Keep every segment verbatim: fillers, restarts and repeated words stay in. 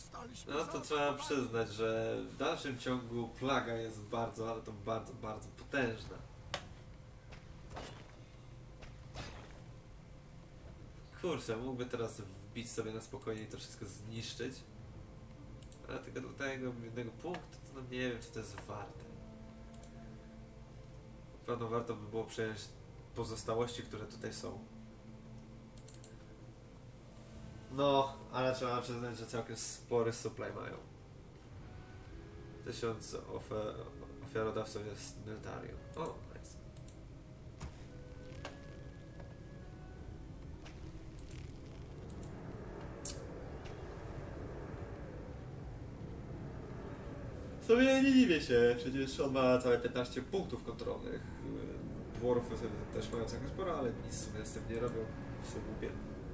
No to trzeba przyznać, że w dalszym ciągu plaga jest bardzo, ale to bardzo, bardzo potężna. Kurczę, mógłby teraz wbić sobie na spokojnie i to wszystko zniszczyć. Ale tylko do tego jednego punktu, to no nie wiem, czy to jest warte. Pewno warto by było przejąć pozostałości, które tutaj są. No, ale trzeba przyznać, że całkiem spory supply mają. Tysiąc ofer ofiarodawców jest Neltarium. O, nice. W sumie nie dziwię się, przecież on ma całe piętnaście punktów kontrolnych. Dwarfy też mają całkiem sporo, ale nic sobie z tym nie robią. Są głupie.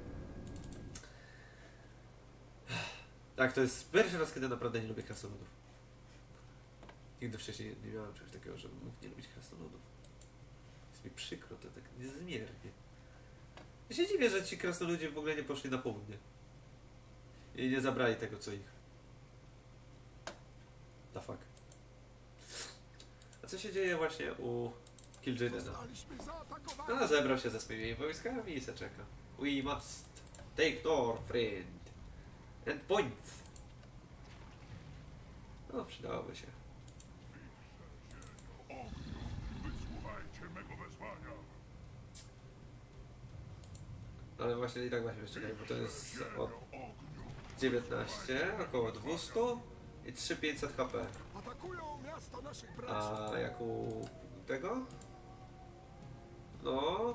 Tak, to jest pierwszy raz, kiedy naprawdę nie lubię krasnoludów. Nigdy wcześniej nie miałem czegoś takiego, że mógł nie lubić krasnoludów. Jest mi przykro, to tak niezmiernie. Ja się dziwię, że ci krasnoludzie w ogóle nie poszli na południe. I nie zabrali tego, co ich. The fuck. A co się dzieje właśnie u Kil'jaedena? No, zebrał się ze swoimi wojskami i se czeka. We must take door, friend. And points. No, przydałoby się. Ale właśnie i tak właśnie czekaj, bo to jest od dziewiętnaście, około dwieście i trzy tysiące pięćset H P. A jak u tego? No...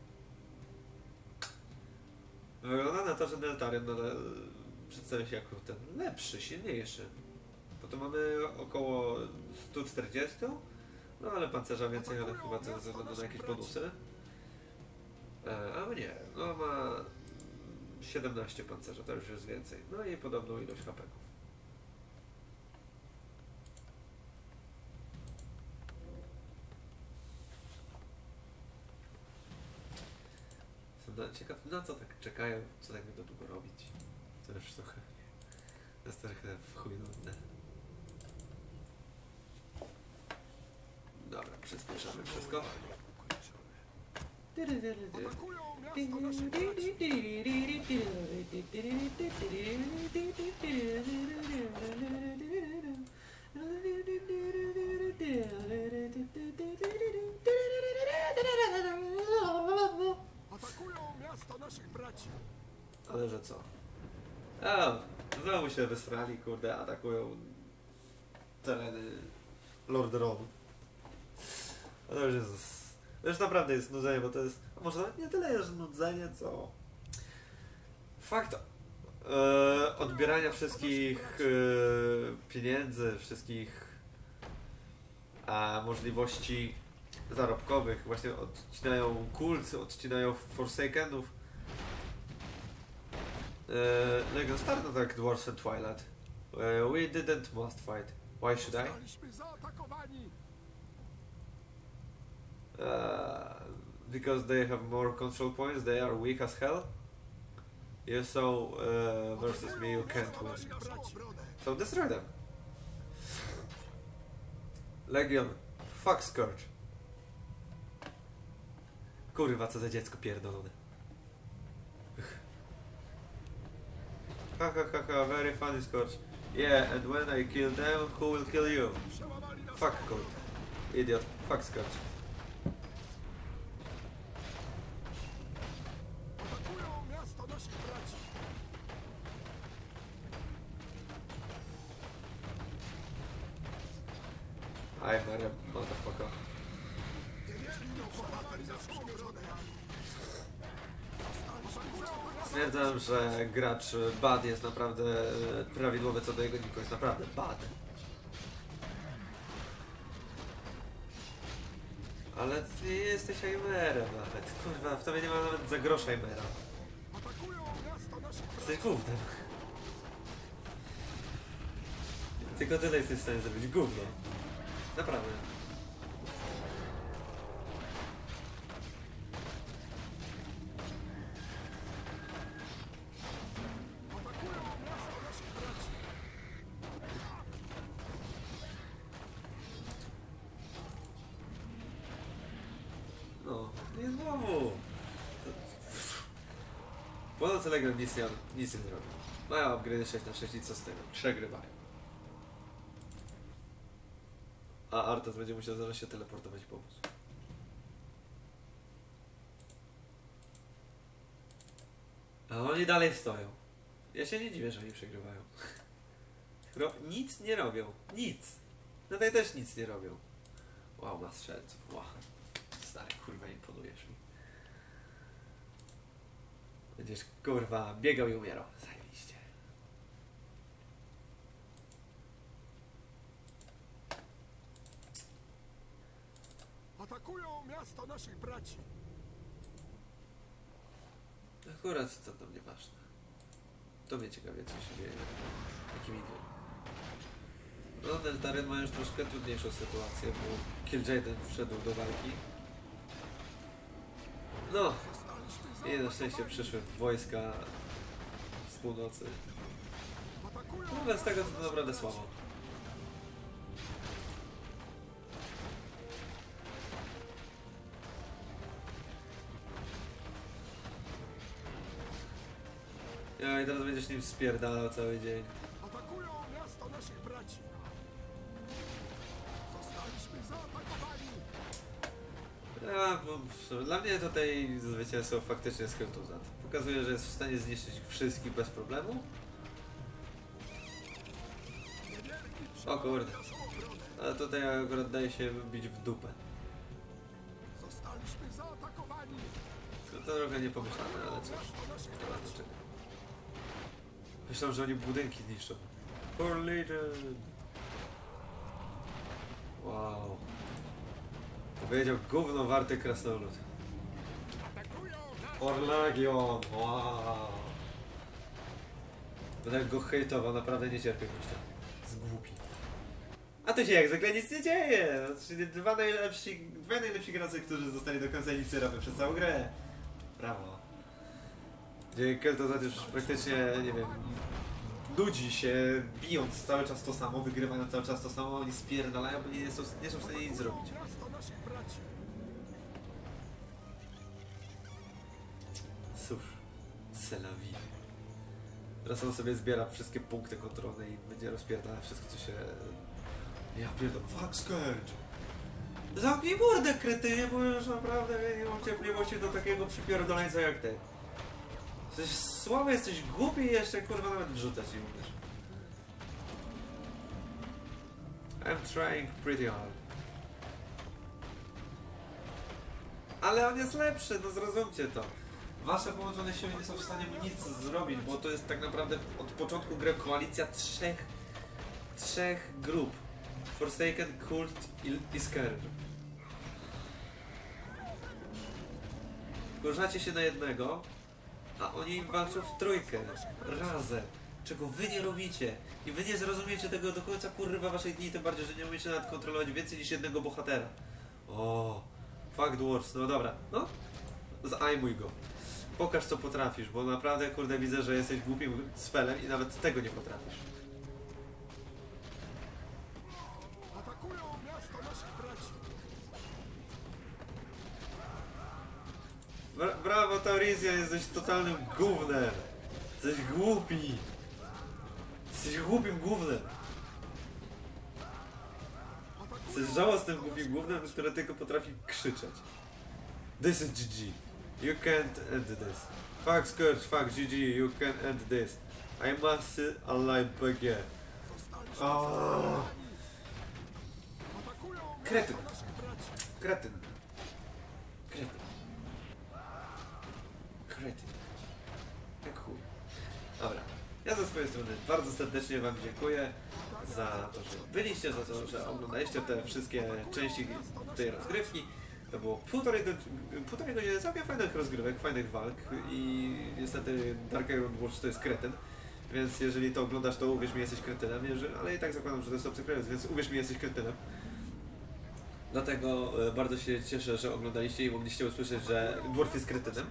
Wygląda na to, że Neltarion nadal przedstawia się jako ten lepszy, silniejszy. Potem mamy około sto czterdzieści, no ale pancerza więcej, ale chyba to ze względu na jakieś bonusy. E, a nie, no ma siedemnaście pancerza, to już jest więcej. No i podobną ilość hapeków. Ciekaw, na co tak czekają, co tak będą długo robić. To już trochę... To jest trochę w chuj nudne. Dobra, przyspieszamy wszystko. Atakują miasto naszych braci. Ale że co? A, znowu się wysrali, kurde, atakują tereny Lord'Ronu. To już jest... To już naprawdę jest nudzenie, bo to jest... A może nawet nie tyle, że nudzenie, co... Fakt e, odbierania wszystkich e, pieniędzy, wszystkich a, możliwości zarobkowych. Właśnie odcinają kult, odcinają Forsakenów. Uh, Legion start attack Dwarves and Twilight. Uh, we didn't must fight. Why should I? Uh, because they have more control points, they are weak as hell. You so uh, versus me you can't win. So destroy them. Legion, fuck Scourge. Kurwa, co za dziecko pierdolone. Ha ha ha ha, very funny Scourge. Yeah, and when I kill them, who will kill you? Fuck Colt. Idiot. Fuck Scourge. I am a motherfucker. Stwierdzam, że gracz bad jest naprawdę prawidłowy co do jego niku, jest naprawdę bad. Ale ty nie jesteś aimerem nawet. Kurwa, w tobie nie ma nawet za grosz aimera. Jesteś gównem. Tylko tyle jesteś w stanie zrobić, gówno. Naprawdę. Płonący Legion nic nie, nic nie zrobił. Mają upgrade sześć na sześć i co z tego? Przegrywają. A Arthas będzie musiał zaraz się teleportować i pomóc. A oni dalej stoją. Ja się nie dziwię, że oni przegrywają. Ro nic nie robią. Nic. Tutaj też nic nie robią. Wow, ma strzelców. Wow. Stary, kurwa, imponujesz mi. Będziesz, kurwa, biegał i umierał. Zajebiście. Atakują miasto naszych braci. Akurat to do mnie ważne. To mnie ciekawie, co się dzieje. Jakim idzie. No, Neltaren ma już troszkę trudniejszą sytuację, bo Kil'jaeden wszedł do walki. No, i na szczęście przyszły wojska z północy. No, bez tego to naprawdę słabo. Ja i teraz będziesz nim spierdalał cały dzień. Atakują miasto naszych braci. Zostaliśmy zaatakowani. Ja, bo dla mnie tutaj zwycięstwo faktycznie jest Kel'Thuzad. Pokazuje, że jest w stanie zniszczyć wszystkich bez problemu. O kurde. Ale tutaj akurat daje się bić w dupę. Zostaliśmy zaatakowani. To, to trochę niepomyślane, ale cóż. Nie ma dlaczego. Myślałem, że oni budynki niszczą. For Legion! Wow. Powiedział gówno warty krasnolud. Orlagion! Wow. Będę go hejtował, naprawdę nie cierpię gościa. Z głupi. A tu się jak zwykle nic nie dzieje! Czyli dwa najlepsi, dwa najlepsi gracze, którzy zostali do końca nic nie robią przez całą grę. Brawo. Gdzie Kel'Thuzad już praktycznie, nie wiem, nudzi się, bijąc cały czas to samo, wygrywają cały czas to samo, oni spierdalają, bo nie są, nie są w stanie nic zrobić. Miasto naszych braci. Cóż, c'est la vie. Teraz on sobie zbiera wszystkie punkty kontrolne i będzie rozpierdala wszystko, co się... Ja pierdolę, fuck Scourge! Zamknij mordę, kretynie, bo już naprawdę nie mam cierpliwości do takiego przypierdolańca jak ty. Jesteś słaby, jesteś głupi i jeszcze kurwa nawet wrzucać nie umiesz. I'm trying pretty hard. Ale on jest lepszy, no zrozumcie to. Wasze połączone siły nie są w stanie nic zrobić, bo to jest tak naprawdę od początku gry koalicja trzech trzech grup. Forsaken, Kult i, i Scourge. Wkurzacie się na jednego, a oni walczą w trójkę, razem, czego wy nie robicie. I wy nie zrozumiecie tego do końca kurwa waszych dni, tym bardziej, że nie umiecie nawet kontrolować więcej niż jednego bohatera. O, fuck dwarfs, no dobra, no, zajmuj go. Pokaż co potrafisz, bo naprawdę kurde widzę, że jesteś głupim sfelem i nawet tego nie potrafisz. Atakują miasto naszych braci. Bra brawo Taurizja, jesteś totalnym gównem. Jesteś głupi. Jesteś głupim gównem. Jesteś żałosnym głupim gównem, które tylko potrafi krzyczeć. This is G G. You can't end this. Fuck Scourge, fuck G G, you can't end this. I must see alive again. Oh. Kretyn. Kretyn. Kretyn. Kretyn. Jak chuj. Dobra. Ja ze swojej strony bardzo serdecznie wam dziękuję za to, że byliście, za to, że oglądaliście te wszystkie części tej rozgrywki. To było półtorej, do, półtorej godziny całkiem fajnych rozgrywek, fajnych walk i niestety Dark Iron Watch to jest kretyn. Więc jeżeli to oglądasz, to uwierz mi, jesteś kretynem, ale i tak zakładam, że to jest obcy krajec, więc uwierz mi, jesteś kretynem. Dlatego bardzo się cieszę, że oglądaliście i mogliście usłyszeć, że Dwarf jest kretynem.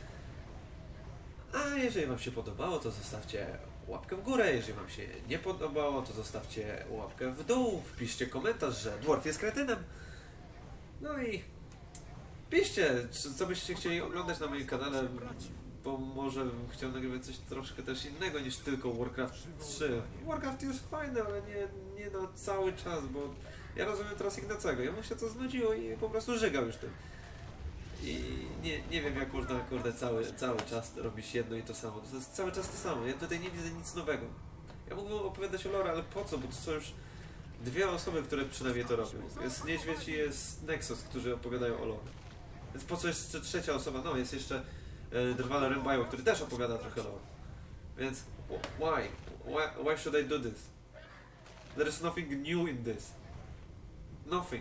A jeżeli wam się podobało, to zostawcie łapkę w górę, jeżeli wam się nie podobało, to zostawcie łapkę w dół, wpiszcie komentarz, że Dwarf jest kretynem. No i piszcie, co byście chcieli oglądać na moim kanale. bo może bym chciał nagrywać coś troszkę też innego niż tylko Warcraft trzy. Warcraft jest fajny, ale nie, nie na cały czas, bo ja rozumiem teraz Ignacego. Ja mu się to znudziło i po prostu żygał już tym. I nie, nie wiem jak można, kurde, cały, cały czas robić jedno i to samo. To jest cały czas to samo. Ja tutaj nie widzę nic nowego. Ja mógłbym opowiadać o lore, ale po co? Bo to są już dwie osoby, które przynajmniej to robią. Jest Niedźwiedź i jest Nexus, którzy opowiadają o lore. Więc po co jeszcze trzecia osoba? No, jest jeszcze e, Drwala Rymbajo, który też opowiada trochę lore. Więc why? why? Why should I do this? There is nothing new in this. Nothing.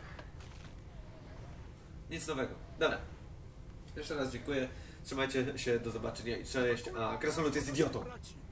Nic nowego. Dobra. Jeszcze raz dziękuję. Trzymajcie się, do zobaczenia i cześć. A Krasolud jest idiotą. Braci.